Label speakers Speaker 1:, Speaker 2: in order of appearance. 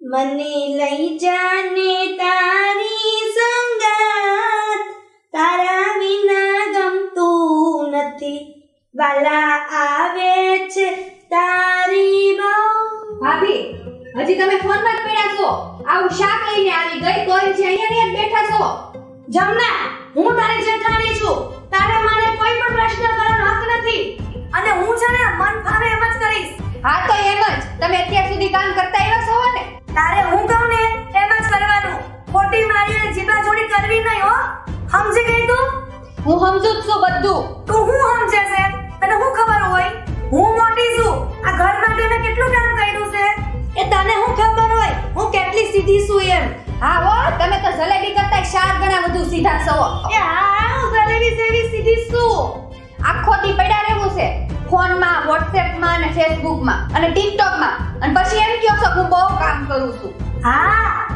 Speaker 1: મને લઈ જાને તારી સંગાત, તારા વિના ગમતું નથી, વાલા આવે છે તારી બહુ.
Speaker 2: ભાભી હજી તમે ફોનમાં જ પડ્યા છો? આવું શાક લઈને આવી ગઈ તોય જે અહીંયા ને બેઠા છો.
Speaker 1: જમના, હું તારી જેઠાણી છું. તારે મને કોઈ પણ પ્રશ્ન કરવાનો હક નથી અને હું છે ને મન ફાવે એમ જ કરીશ.
Speaker 2: હા તો એમ જ. તમે અત્યાર સુધી કામ કરતા આવ્યા છો ને?
Speaker 1: તારે હું કહું ને એમ જ કરવાનું. ખોટી મારીને જીભા જોડી કરવી નહીં હો. સમજી ગઈ તું?
Speaker 2: હું સમજુ જ છું બધું.
Speaker 1: તું હું સમજે છે? તને હું ખબર હોય? હું મોટી છું. આ ઘર માટે મેં કેટલું કામ કર્યું છે એ તને હું ખબર હોય હું કેટલી સીધી છું એમ.
Speaker 2: હા હો, તમે તો જલેબી કરતા 4 ગણા વધુ સીધા છો.
Speaker 1: એ હા, હું જલેબી જેવી સીધી છું.
Speaker 2: આખો દી પડ્યા રહેવું છે ફોનમાં, વોટ્સએપમાં અને ફેસબુકમાં અને ટિકટોકમાં, અને પછી એમ કહો છો હું બહુ કામ કરું છું.
Speaker 1: હા,